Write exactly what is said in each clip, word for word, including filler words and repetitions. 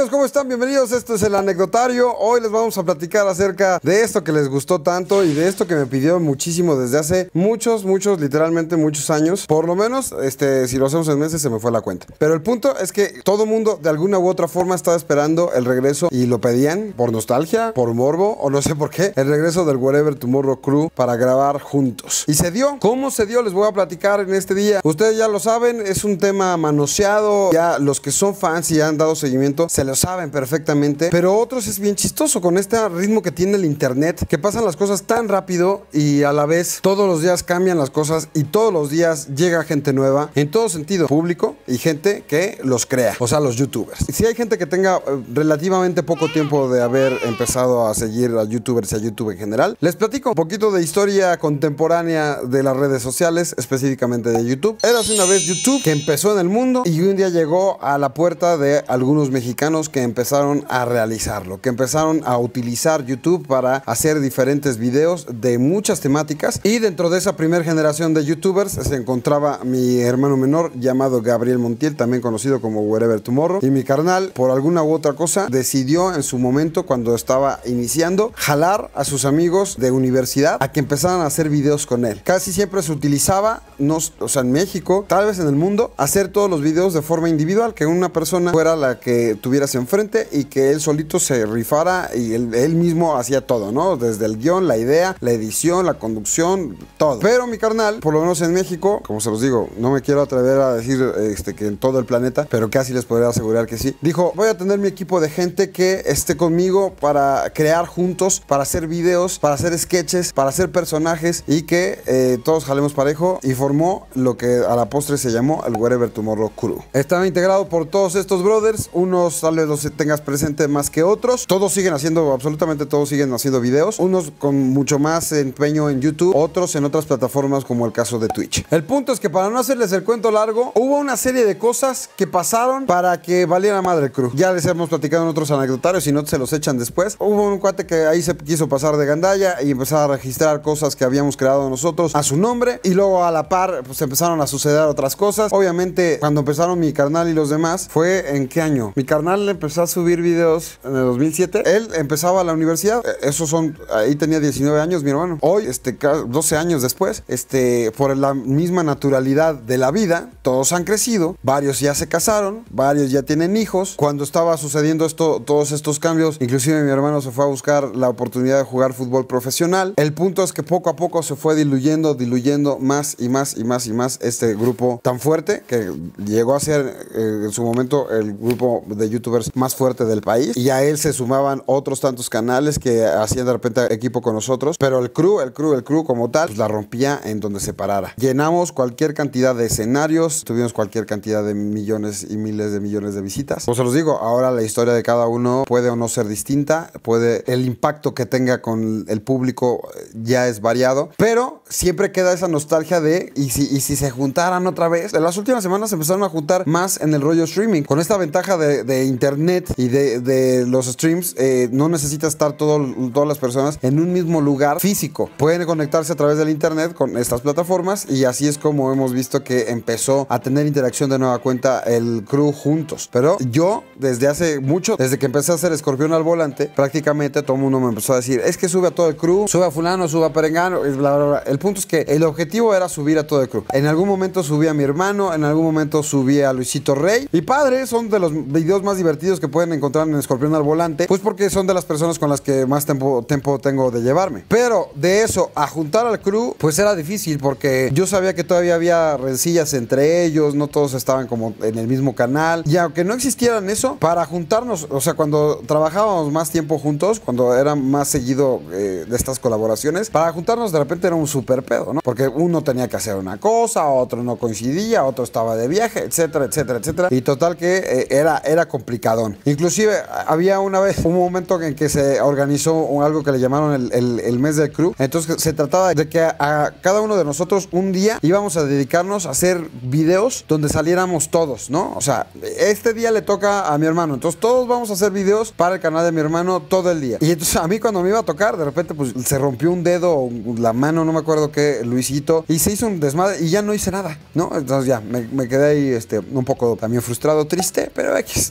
amigos, ¿cómo están? Bienvenidos, esto es el anecdotario. Hoy les vamos a platicar acerca de esto que les gustó tanto y de esto que me pidió muchísimo desde hace muchos, muchos, literalmente muchos años. Por lo menos, este, si lo hacemos en meses se me fue la cuenta. Pero el punto es que todo mundo de alguna u otra forma estaba esperando el regreso y lo pedían por nostalgia, por morbo o no sé por qué, el regreso del Wherever Tomorrow Crew para grabar juntos. Y se dio. ¿Cómo se dio? Les voy a platicar en este día. Ustedes ya lo saben, es un tema manoseado. Ya los que son fans y han dado seguimiento se lo saben perfectamente, pero otros es bien chistoso con este ritmo que tiene el internet, que pasan las cosas tan rápido y a la vez todos los días cambian las cosas y todos los días llega gente nueva en todo sentido, público y gente que los crea, o sea, los youtubers. Si hay gente que tenga eh, relativamente poco tiempo de haber empezado a seguir a youtubers y a YouTube en general, les platico un poquito de historia contemporánea de las redes sociales, específicamente de YouTube. Érase una vez YouTube que empezó en el mundo y un día llegó a la puerta de algunos mexicanos que empezaron a realizarlo, que empezaron a utilizar YouTube para hacer diferentes videos de muchas temáticas. Y dentro de esa primera generación de youtubers se encontraba mi hermano menor llamado Gabriel Montiel, también conocido como Wherever Tomorrow, y mi carnal, por alguna u otra cosa, decidió en su momento, cuando estaba iniciando, jalar a sus amigos de universidad a que empezaran a hacer videos con él. Casi siempre se utilizaba, no, o sea, en México, tal vez en el mundo, hacer todos los videos de forma individual, que una persona fuera la que tuviera enfrente y que él solito se rifara y él, él mismo hacía todo, ¿no? Desde el guión, la idea, la edición, la conducción, todo. Pero mi carnal, por lo menos en México, como se los digo, no me quiero atrever a decir este, que en todo el planeta, pero casi les podría asegurar que sí. Dijo, voy a tener mi equipo de gente que esté conmigo para crear juntos, para hacer videos, para hacer sketches, para hacer personajes y que eh, todos jalemos parejo, y formó lo que a la postre se llamó el Wherever Tomorrow Crew. Estaba integrado por todos estos brothers, unos tal vez los tengas presente más que otros. Todos siguen haciendo, absolutamente todos siguen haciendo videos, unos con mucho más empeño en YouTube, otros en otras plataformas como el caso de Twitch. El punto es que, para no hacerles el cuento largo, hubo una serie de cosas que pasaron para que valiera madre el crew. Ya les hemos platicado en otros anecdotarios, si no se los echan después. Hubo un cuate que ahí se quiso pasar de gandalla y empezar a registrar cosas que habíamos creado nosotros a su nombre, y luego a la par pues empezaron a suceder otras cosas. Obviamente cuando empezaron mi carnal y los demás, ¿fue en qué año? Mi carnal empezó a subir videos en el dos mil siete. Él empezaba la universidad. Esos son, ahí tenía diecinueve años mi hermano. Hoy, este, doce años después, este, por la misma naturalidad de la vida, todos han crecido. Varios ya se casaron, varios ya tienen hijos. Cuando estaba sucediendo esto, todos estos cambios, inclusive mi hermano se fue a buscar la oportunidad de jugar fútbol profesional. El punto es que poco a poco se fue diluyendo, diluyendo más y más y más y más este grupo tan fuerte que llegó a ser eh, en su momento el grupo de youtubers más fuerte del país, y a él se sumaban otros tantos canales que hacían de repente equipo con nosotros, pero el crew, el crew, el crew como tal, pues la rompía en donde se parara. Llenamos cualquier cantidad de escenarios, tuvimos cualquier cantidad de millones y miles de millones de visitas. Pues se los digo, ahora la historia de cada uno puede o no ser distinta, puede, el impacto que tenga con el público ya es variado, pero siempre queda esa nostalgia de, y si, y si se juntaran otra vez. En las últimas semanas se empezaron a juntar más en el rollo streaming, con esta ventaja de, de internet y de, de los streams. Eh, no necesita estar todo, todas las personas en un mismo lugar físico, pueden conectarse a través del internet con estas plataformas, y así es como hemos visto que empezó a tener interacción de nueva cuenta el crew juntos. Pero yo desde hace mucho, desde que empecé a hacer Escorpión al Volante, prácticamente todo el mundo me empezó a decir, es que sube a todo el crew, sube a fulano, sube a perengano, bla, bla, bla. El punto es que el objetivo era subir a todo el crew. En algún momento subí a mi hermano, en algún momento subí a Luisito Rey, y padre, son de los videos más divertidos que pueden encontrar en Escorpión al Volante, pues porque son de las personas con las que más tiempo, tiempo tengo de llevarme. Pero de eso a juntar al crew, pues era difícil, porque yo sabía que todavía había rencillas entre ellos, no todos estaban como en el mismo canal, y aunque no existieran eso, para juntarnos, o sea, cuando trabajábamos más tiempo juntos, cuando era más seguido eh, de estas colaboraciones, para juntarnos de repente era un super pedo, ¿no? Porque uno tenía que hacer una cosa, otro no coincidía, otro estaba de viaje, etcétera, etcétera, etcétera, y total que eh, era, era complicadón. Inclusive había una vez un momento en que se organizó algo que le llamaron el, el, el mes del crew. Entonces se trataba de que a, a cada uno de nosotros un día íbamos a dedicarnos a hacer videos donde saliéramos todos, ¿no? O sea, este día le toca a mi hermano, entonces todos vamos a hacer videos para el canal de mi hermano todo el día. Y entonces a mí, cuando me iba a tocar, de repente pues se rompió un dedo, la mano, no me acuerdo qué, Luisito, y se hizo un desmadre y ya no hice nada, ¿no? Entonces ya me, me quedé ahí este, un poco también frustrado, triste, pero X, no pasa nada.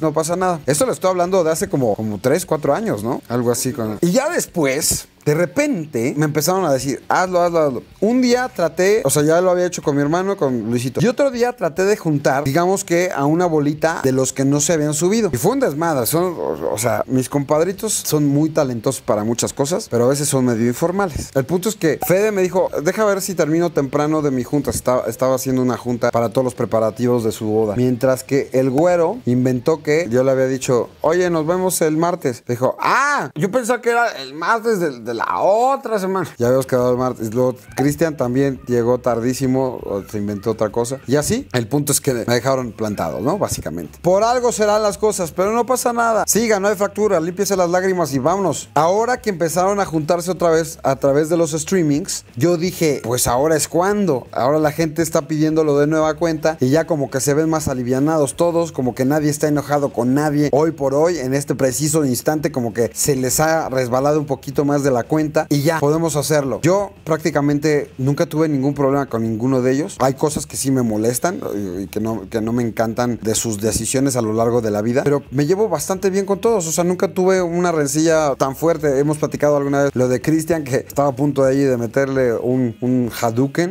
nada. Esto lo estoy hablando de hace como, como tres, cuatro años, ¿no? Algo así. Con... Y ya después... De repente me empezaron a decir, hazlo, hazlo, hazlo. Un día traté, o sea, ya lo había hecho con mi hermano, con Luisito. Y otro día traté de juntar, digamos que a una bolita de los que no se habían subido. Y fue un desmadre. Son, o, o sea, mis compadritos son muy talentosos para muchas cosas, pero a veces son medio informales. El punto es que Fede me dijo, deja ver si termino temprano de mi junta. Estaba, estaba haciendo una junta para todos los preparativos de su boda. Mientras que el güero inventó que yo le había dicho, oye, nos vemos el martes. Dijo, ah, yo pensaba que era el martes del... del la otra semana. Ya habíamos quedado el martes. Luego Cristian también llegó tardísimo, o se inventó otra cosa. Y así, el punto es que me dejaron plantado, ¿no? Básicamente. Por algo serán las cosas, pero no pasa nada. Siga, no hay fractura, límpiese las lágrimas y vámonos. Ahora que empezaron a juntarse otra vez a través de los streamings, yo dije, pues ahora es cuando. Ahora la gente está pidiéndolo de nueva cuenta y ya como que se ven más alivianados todos, como que nadie está enojado con nadie. Hoy por hoy, en este preciso instante, como que se les ha resbalado un poquito más de la cuenta y ya podemos hacerlo. Yo prácticamente nunca tuve ningún problema con ninguno de ellos. Hay cosas que sí me molestan y que no, que no me encantan de sus decisiones a lo largo de la vida, pero me llevo bastante bien con todos. O sea, nunca tuve una rencilla tan fuerte. Hemos platicado alguna vez lo de Cristian, que estaba a punto de ahí de meterle un, un Hadouken.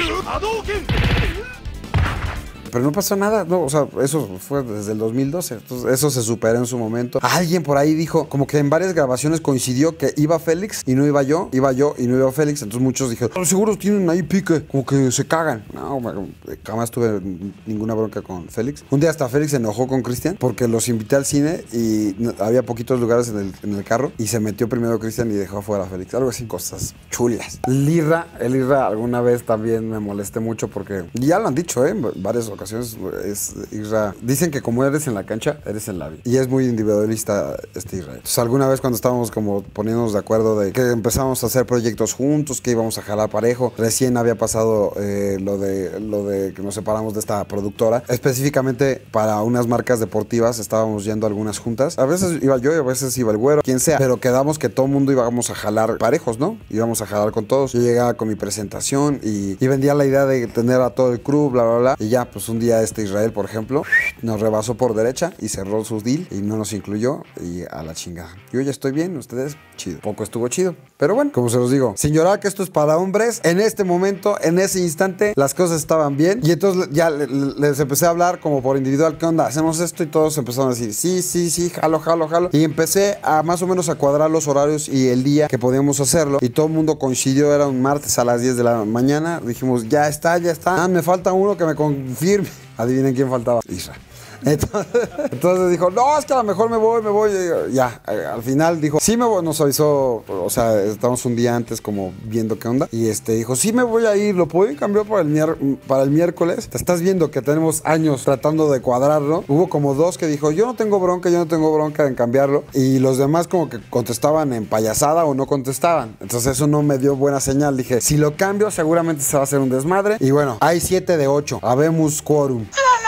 Pero no pasó nada, no, o sea, eso fue desde el dos mil doce, entonces eso se superó en su momento. Alguien por ahí dijo, como que en varias grabaciones coincidió que iba Félix y no iba yo, iba yo y no iba Félix, entonces muchos dijeron, oh, seguro tienen ahí pique, como que se cagan. No, jamás tuve ninguna bronca con Félix. Un día hasta Félix se enojó con Cristian porque los invité al cine y había poquitos lugares en el, en el carro y se metió primero Cristian y dejó afuera a Félix, algo así, cosas chulas. Lirra, el Irra alguna vez también me molesté mucho porque, ya lo han dicho, ¿eh? En varias ocasiones. Es Isra. Dicen que como eres en la cancha, eres en la vida. Y es muy individualista este Israel. Entonces, alguna vez cuando estábamos como poniéndonos de acuerdo de que empezamos a hacer proyectos juntos, que íbamos a jalar parejo, recién había pasado eh, lo de lo de que nos separamos de esta productora. Específicamente para unas marcas deportivas estábamos yendo a algunas juntas. A veces iba yo y a veces iba el güero, quien sea. Pero quedamos que todo el mundo íbamos a jalar parejos, ¿no? Íbamos a jalar con todos. Yo llegaba con mi presentación y, y vendía la idea de tener a todo el crew, bla, bla, bla. Y ya, pues un día este Israel, por ejemplo, nos rebasó por derecha y cerró su deal y no nos incluyó y a la chingada. Yo ya estoy bien, ustedes, chido. Poco estuvo chido, pero bueno, como se los digo, sin llorar que esto es para hombres, en este momento, en ese instante, las cosas estaban bien y entonces ya les empecé a hablar como por individual, ¿qué onda? Hacemos esto y todos empezaron a decir, sí, sí, sí, jalo, jalo, jalo. Y empecé a más o menos a cuadrar los horarios y el día que podíamos hacerlo y todo el mundo coincidió, era un martes a las diez de la mañana, dijimos, ya está, ya está, ah, me falta uno que me confirme. Adivinen quién faltaba. Isra. Entonces, entonces dijo, no, es que a lo mejor me voy, me voy. Y ya, al final dijo, sí me voy, nos avisó, o sea, estamos un día antes como viendo qué onda. Y este dijo, sí me voy a ir, ¿lo pueden cambiar para el, mier para el miércoles? Te estás viendo que tenemos años tratando de cuadrarlo. Hubo como dos que dijo, yo no tengo bronca, yo no tengo bronca en cambiarlo. Y los demás como que contestaban en payasada o no contestaban. Entonces eso no me dio buena señal. Dije, si lo cambio seguramente se va a hacer un desmadre. Y bueno, hay siete de ocho. Habemos quórum.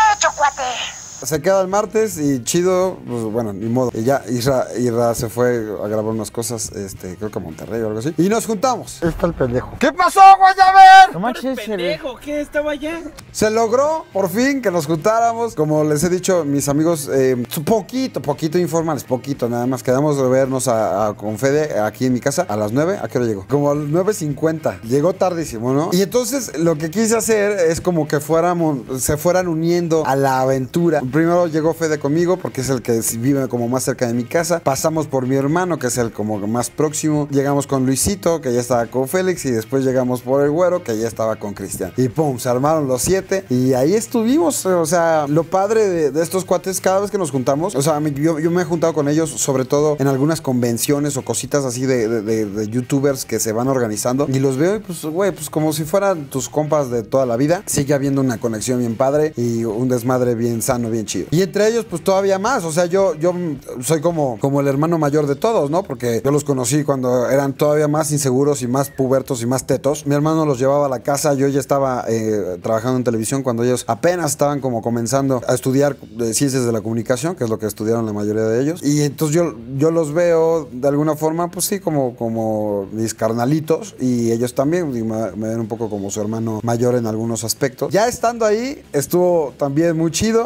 Se queda el martes y chido, pues bueno, ni modo. Y ya Isra, Isra se fue a grabar unas cosas, este, creo que a Monterrey o algo así. Y nos juntamos. Está el pendejo. ¿Qué pasó, Guayaber? No manches, pendejo, ¿qué estaba allá? Se logró, por fin, que nos juntáramos. Como les he dicho, mis amigos, eh, poquito, poquito informales, poquito, nada más. Quedamos de vernos a, a, con Fede aquí en mi casa a las nueve. ¿A qué hora llegó? Como a las nueve cincuenta. Llegó tardísimo, ¿no? Y entonces lo que quise hacer es como que fuéramos, se fueran uniendo a la aventura. Primero llegó Fede conmigo porque es el que vive como más cerca de mi casa. Pasamos por mi hermano, que es el como más próximo. Llegamos con Luisito, que ya estaba con Félix. Y después llegamos por el güero, que ya estaba con Cristian. Y pum, se armaron los siete. Y ahí estuvimos. O sea, lo padre de, de estos cuates, cada vez que nos juntamos, o sea, yo, yo me he juntado con ellos, sobre todo en algunas convenciones o cositas así de, de, de, de youtubers que se van organizando. Y los veo y pues, güey, pues como si fueran tus compas de toda la vida. Sigue habiendo una conexión bien padre y un desmadre bien sano, bien chido. Y entre ellos, pues todavía más. O sea, yo, yo soy como, como el hermano mayor de todos, ¿no? Porque yo los conocí cuando eran todavía más inseguros y más pubertos y más tetos. Mi hermano los llevaba a la casa. Yo ya estaba eh, trabajando en televisión cuando ellos apenas estaban como comenzando a estudiar eh, ciencias de la comunicación, que es lo que estudiaron la mayoría de ellos. Y entonces yo, yo los veo de alguna forma, pues sí, como, como mis carnalitos. Y ellos también y me, me ven un poco como su hermano mayor en algunos aspectos. Ya estando ahí, estuvo también muy chido. ¿Cómo lo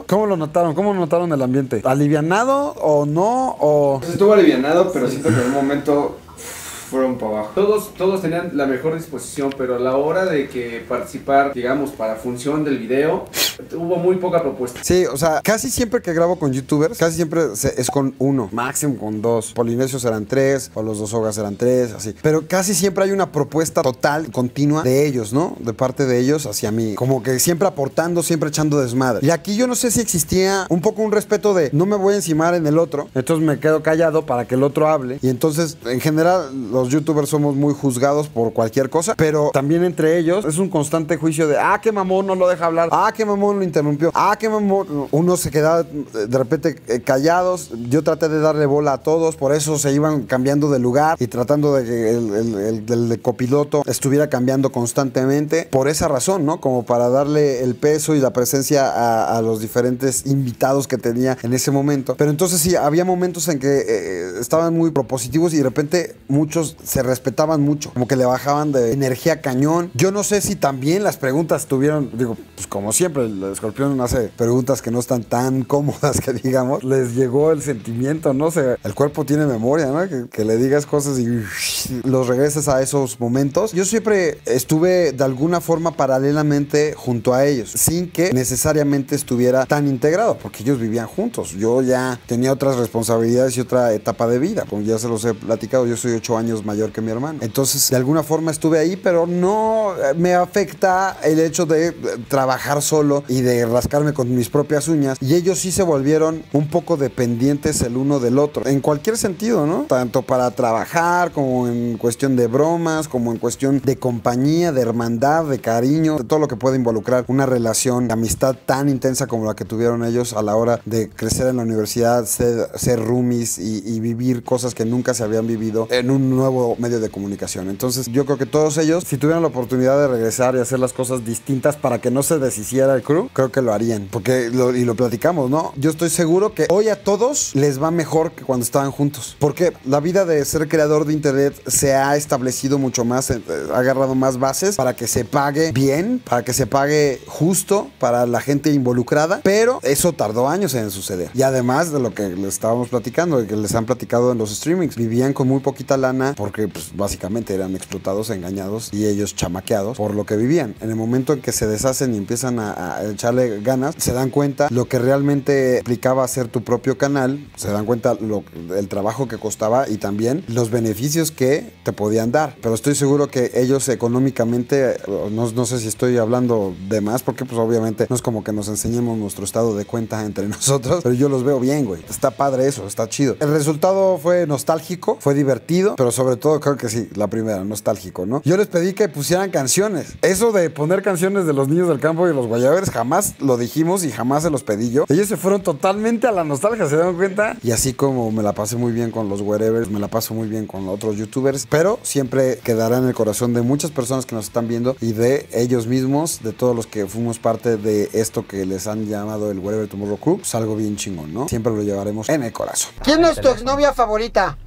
notaron? ¿Cómo notaron el ambiente? ¿Alivianado o no? O... Pues estuvo alivianado, pero siento que en un momento fueron para abajo. Todos, todos tenían la mejor disposición, pero a la hora de que participar, digamos, para función del video, hubo muy poca propuesta. Sí, o sea, casi siempre que grabo con youtubers, casi siempre se- es con uno, máximo con dos. Polinesios eran tres, o los dos hogas eran tres, así. Pero casi siempre hay una propuesta total, continua de ellos, ¿no? De parte de ellos hacia mí. Como que siempre aportando, siempre echando desmadre. Y aquí yo no sé si existía un poco un respeto de no me voy a encimar en el otro, entonces me quedo callado para que el otro hable. Y entonces, en general, los youtubers somos muy juzgados por cualquier cosa, pero también entre ellos es un constante juicio de, ah, qué mamón, no lo deja hablar, ah, qué mamón lo interrumpió, ah, qué mamón. Uno se quedaba de repente eh, callados. Yo traté de darle bola a todos, por eso se iban cambiando de lugar y tratando de que el, el, el, el de copiloto estuviera cambiando constantemente, por esa razón, ¿no? Como para darle el peso y la presencia a, a los diferentes invitados que tenía en ese momento. Pero entonces sí, había momentos en que eh, estaban muy propositivos y de repente muchos se respetaban mucho, como que le bajaban de energía cañón. Yo no sé si también las preguntas tuvieron, digo, pues como siempre, el escorpión hace preguntas que no están tan cómodas que digamos, les llegó el sentimiento, no sé, el cuerpo tiene memoria, ¿no? Que, que le digas cosas y los regreses a esos momentos. Yo siempre estuve de alguna forma paralelamente junto a ellos, sin que necesariamente estuviera tan integrado, porque ellos vivían juntos. Yo ya tenía otras responsabilidades y otra etapa de vida, como ya se los he platicado, yo soy ocho años mayor que mi hermano. Entonces, de alguna forma estuve ahí, pero no me afecta el hecho de trabajar solo y de rascarme con mis propias uñas. Y ellos sí se volvieron un poco dependientes el uno del otro, en cualquier sentido, ¿no? Tanto para trabajar, como en cuestión de bromas, como en cuestión de compañía, de hermandad, de cariño, de todo lo que puede involucrar una relación de amistad tan intensa como la que tuvieron ellos a la hora de crecer en la universidad, ser, ser roomies y, y vivir cosas que nunca se habían vivido en un nuevo medio de comunicación. Entonces yo creo que todos ellos, si tuvieran la oportunidad de regresar y hacer las cosas distintas para que no se deshiciera el crew, creo que lo harían, porque lo, y lo platicamos, ¿no? Yo estoy seguro que hoy a todos les va mejor que cuando estaban juntos, porque la vida de ser creador de internet se ha establecido mucho más, eh, ha agarrado más bases para que se pague bien, para que se pague justo para la gente involucrada, pero eso tardó años en suceder. Y además de lo que les estábamos platicando, de que les han platicado en los streamings, vivían con muy poquita lana porque pues básicamente eran explotados, engañados y ellos chamaqueados por lo que vivían. En el momento en que se deshacen y empiezan a, a echarle ganas, se dan cuenta lo que realmente implicaba hacer tu propio canal, se dan cuenta lo, el trabajo que costaba y también los beneficios que te podían dar. Pero estoy seguro que ellos económicamente, no, no sé si estoy hablando de más, porque pues obviamente no es como que nos enseñemos nuestro estado de cuenta entre nosotros, pero yo los veo bien, güey. Está padre eso, está chido. El resultado fue nostálgico, fue divertido, pero sobre todo creo que sí, la primera, nostálgico, ¿no? Yo les pedí que pusieran canciones. Eso de poner canciones de los niños del campo y los guayabers, jamás lo dijimos y jamás se los pedí yo. Ellos se fueron totalmente a la nostalgia, ¿se dan cuenta? Y así como me la pasé muy bien con los wherevers, me la paso muy bien con otros youtubers, pero siempre quedará en el corazón de muchas personas que nos están viendo y de ellos mismos, de todos los que fuimos parte de esto que les han llamado el Wherever Tomorrow Crew. Es algo bien chingón, ¿no? Siempre lo llevaremos en el corazón. ¿Quién es tu exnovia favorita?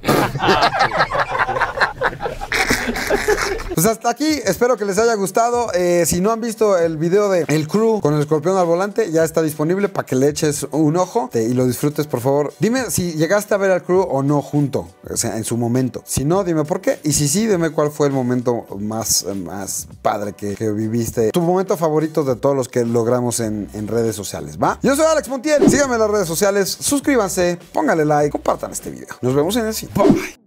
Pues hasta aquí, espero que les haya gustado. Eh, si no han visto el video de El Crew con el escorpión al volante, ya está disponible para que le eches un ojo te, y lo disfrutes, por favor. Dime si llegaste a ver al Crew o no junto, o sea, en su momento. Si no, dime por qué. Y si sí, dime cuál fue el momento más, más padre que, que viviste. Tu momento favorito de todos los que logramos en, en redes sociales, ¿va? Yo soy Alex Montiel. Síganme en las redes sociales, suscríbanse, pónganle like, compartan este video. Nos vemos en el siguiente. Bye.